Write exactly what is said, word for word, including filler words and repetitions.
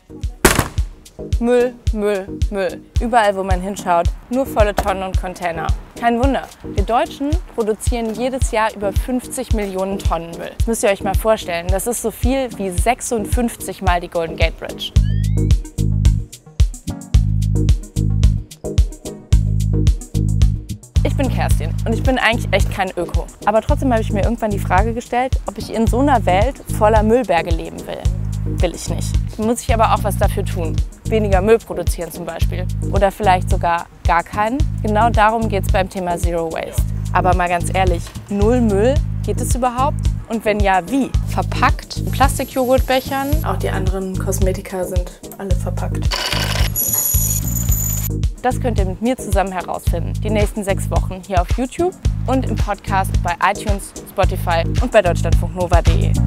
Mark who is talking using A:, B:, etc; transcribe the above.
A: Müll, Müll, Müll. Überall, wo man hinschaut, nur volle Tonnen und Container. Kein Wunder, wir Deutschen produzieren jedes Jahr über fünfzig Millionen Tonnen Müll. Das müsst ihr euch mal vorstellen, das ist so viel wie sechsundfünfzig Mal die Golden Gate Bridge. Ich bin Kerstin und ich bin eigentlich echt kein Öko. Aber trotzdem habe ich mir irgendwann die Frage gestellt, ob ich in so einer Welt voller Müllberge leben will. Will ich nicht. Muss ich aber auch was dafür tun. Weniger Müll produzieren zum Beispiel. Oder vielleicht sogar gar keinen. Genau darum geht es beim Thema Zero Waste. Aber mal ganz ehrlich, null Müll, geht es überhaupt? Und wenn ja, wie? Verpackt? In Plastikjoghurtbechern? Auch die anderen Kosmetika sind alle verpackt. Das könnt ihr mit mir zusammen herausfinden. Die nächsten sechs Wochen hier auf YouTube und im Podcast bei iTunes, Spotify und bei deutschlandfunknova punkt de.